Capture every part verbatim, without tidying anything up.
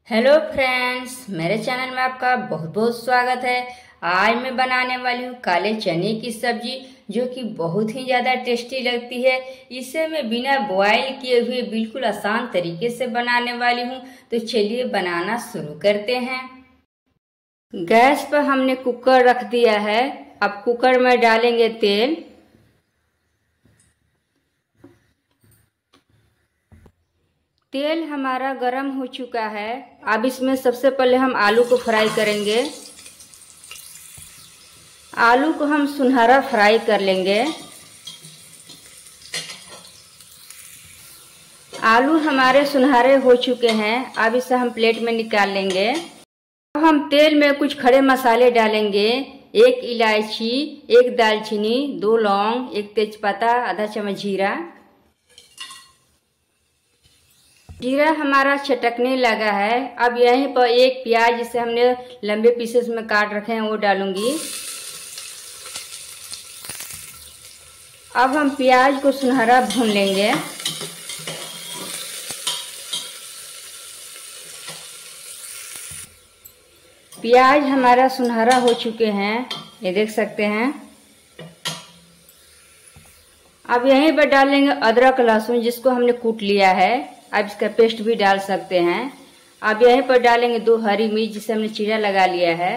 Hello friends, मेरे channel में आपका बहुत बहुत स्वागत है। आज मैं बनाने वाली हूँ काले चने की सब्जी, जो कि बहुत ही ज़्यादा टेस्टी लगती है। इसे मैं बिना बॉयल किए हुए बिल्कुल आसान तरीके से बनाने वाली हूँ। तो चलिए बनाना शुरू करते हैं। गैस पर हमने कुकर रख दिया है। अब कुकर में डालेंगे तेल। तेल हमारा गरम हो चुका है। अब इसमें सबसे पहले हम आलू को फ्राई करेंगे। आलू को हम सुनहरा फ्राई कर लेंगे। आलू हमारे सुनहरे हो चुके हैं। अब इसे हम प्लेट में निकाल लेंगे। अब हम तेल में कुछ खड़े मसाले डालेंगे। एक इलायची, एक दालचीनी, दो लौंग, एक तेजपत्ता, आधा चम्मच जीरा। जीरा हमारा चटकने लगा है। अब यहीं पर एक प्याज, जिसे हमने लंबे पीसेस में काट रखे हैं, वो डालूंगी। अब हम प्याज को सुनहरा भून लेंगे। प्याज हमारा सुनहरा हो चुके हैं, ये देख सकते हैं। अब यहीं पर डालेंगे अदरक लहसुन, जिसको हमने कूट लिया है। अब इसका पेस्ट भी डाल सकते हैं। अब यहीं पर डालेंगे दो हरी मिर्च, जिसे हमने चीरा लगा लिया है।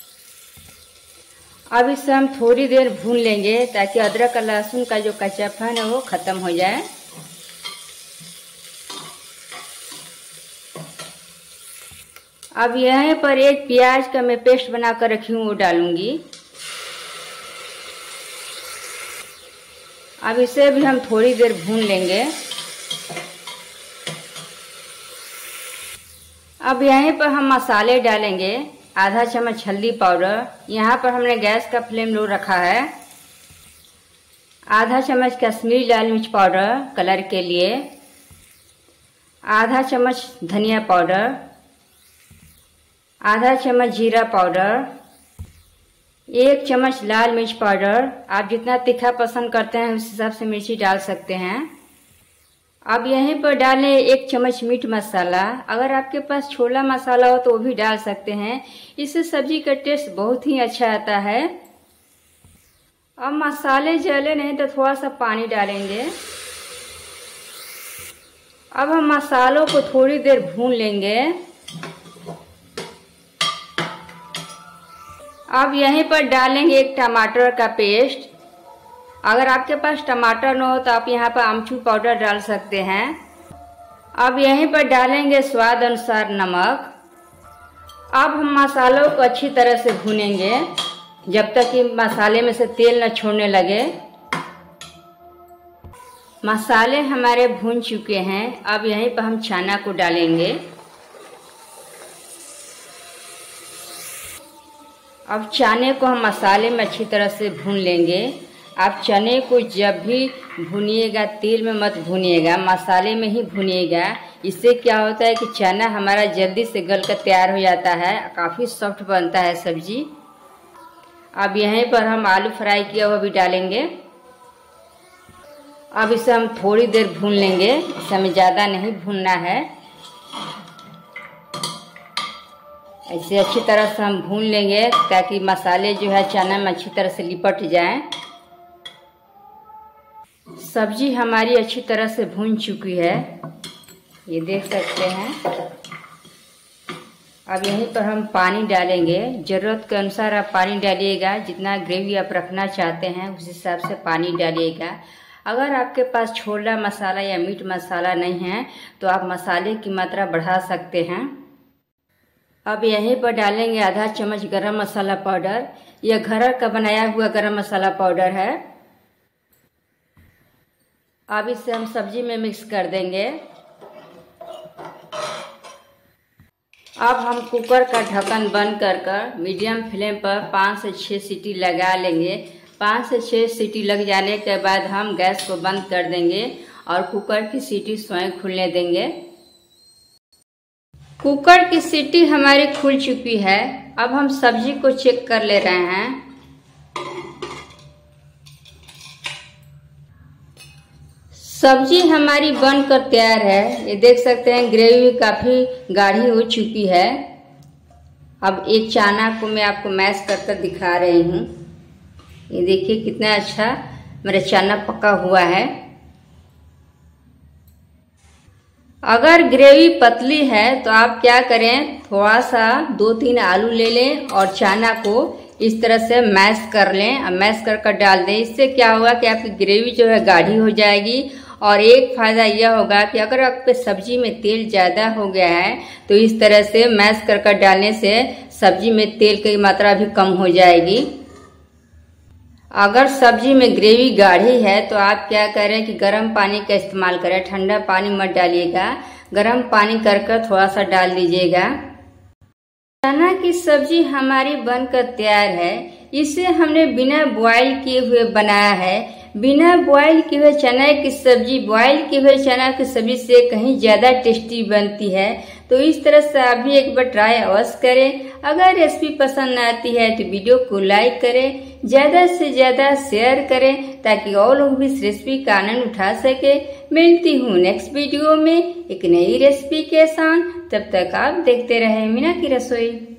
अब इसे हम थोड़ी देर भून लेंगे, ताकि अदरक लहसुन का जो कच्चापन है वो खत्म हो जाए। अब यहीं पर एक प्याज का मैं पेस्ट बनाकर रखी हूँ, वो डालूंगी। अब इसे भी हम थोड़ी देर भून लेंगे। अब यहीं पर हम मसाले डालेंगे। आधा चम्मच हल्दी पाउडर, यहाँ पर हमने गैस का फ्लेम लो रखा है। आधा चम्मच कश्मीरी लाल मिर्च पाउडर कलर के लिए। आधा चम्मच धनिया पाउडर। आधा चम्मच जीरा पाउडर। एक चम्मच लाल मिर्च पाउडर। आप जितना तीखा पसंद करते हैं उस हिसाब से मिर्ची डाल सकते हैं। अब यहीं पर डालें एक चम्मच मीट मसाला। अगर आपके पास छोला मसाला हो तो वो भी डाल सकते हैं। इससे सब्जी का टेस्ट बहुत ही अच्छा आता है। अब मसाले जले नहीं तो थोड़ा सा पानी डालेंगे। अब हम मसालों को थोड़ी देर भून लेंगे। अब यहीं पर डालेंगे एक टमाटर का पेस्ट। अगर आपके पास टमाटर न हो तो आप यहाँ पर आमचूर पाउडर डाल सकते हैं। अब यहीं पर डालेंगे स्वाद अनुसार नमक। अब हम मसालों को अच्छी तरह से भूनेंगे, जब तक कि मसाले में से तेल न छोड़ने लगे। मसाले हमारे भून चुके हैं। अब यहीं पर हम चना को डालेंगे। अब चने को हम मसाले में अच्छी तरह से भून लेंगे। आप चने को जब भी भूनिएगा तेल में मत भूनिएगा, मसाले में ही भूनिएगा। इससे क्या होता है कि चना हमारा जल्दी से गल कर तैयार हो जाता है, काफ़ी सॉफ्ट बनता है सब्जी। अब यहीं पर हम आलू फ्राई किया हुआ भी डालेंगे। अब इसे हम थोड़ी देर भून लेंगे। इसे हमें ज़्यादा नहीं भूनना है, ऐसे अच्छी तरह से हम भून लेंगे, ताकि मसाले जो है चना में अच्छी तरह से लिपट जाएं। सब्जी हमारी अच्छी तरह से भून चुकी है, ये देख सकते हैं। अब यहीं पर हम पानी डालेंगे। ज़रूरत के अनुसार आप पानी डालिएगा। जितना ग्रेवी आप रखना चाहते हैं उस हिसाब से पानी डालिएगा। अगर आपके पास छोला मसाला या मीट मसाला नहीं है तो आप मसाले की मात्रा बढ़ा सकते हैं। अब यहीं पर डालेंगे आधा चम्मच गरम मसाला पाउडर। यह घर का बनाया हुआ गरम मसाला पाउडर है। अब इसे हम सब्जी में मिक्स कर देंगे। अब हम कुकर का ढक्कन बंद कर कर मीडियम फ्लेम पर पाँच से छः सीटी लगा लेंगे। पाँच से छः सीटी लग जाने के बाद हम गैस को बंद कर देंगे और कुकर की सीटी स्वयं खुलने देंगे। कुकर की सीटी हमारी खुल चुकी है। अब हम सब्जी को चेक कर ले रहे हैं। सब्जी हमारी बनकर तैयार है। ये देख सकते हैं ग्रेवी काफी गाढ़ी हो चुकी है। अब एक चना को मैं आपको मैश कर कर दिखा रही हूँ। ये देखिए कितना अच्छा मेरा चना पका हुआ है। अगर ग्रेवी पतली है तो आप क्या करें, थोड़ा सा दो तीन आलू ले लें और चना को इस तरह से मैश कर लें और मैश कर कर डाल दें। इससे क्या होगा कि आपकी ग्रेवी जो है गाढ़ी हो जाएगी। और एक फायदा यह होगा कि अगर आपके सब्जी में तेल ज़्यादा हो गया है तो इस तरह से मैश कर कर डालने से सब्जी में तेल की मात्रा भी कम हो जाएगी। अगर सब्जी में ग्रेवी गाढ़ी है तो आप क्या करें कि गर्म पानी का इस्तेमाल करें, ठंडा पानी मत डालिएगा, गर्म पानी कर कर थोड़ा सा डाल दीजिएगा। चना की सब्जी हमारी बनकर तैयार है। इसे हमने बिना बॉईल किए हुए बनाया है। बिना बॉईल किए हुए चना की सब्जी बॉईल किए हुए चना की सब्जी से कहीं ज्यादा टेस्टी बनती है। तो इस तरह से आप भी एक बार ट्राई अवश्य करें। अगर रेसिपी पसंद आती है तो वीडियो को लाइक करें, ज्यादा से ज्यादा शेयर करें ताकि और लोग भी इस रेसिपी का आनंद उठा सके। मिलती हूँ नेक्स्ट वीडियो में एक नई रेसिपी के साथ। तब तक आप देखते रहे मीना की रसोई।